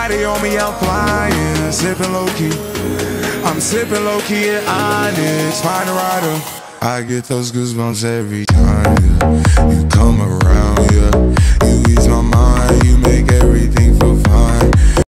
Body on me, I'm flying, sipping low key. I'm sipping low key at Onyx, find a rider. I get those goosebumps every time, yeah. You come around, yeah.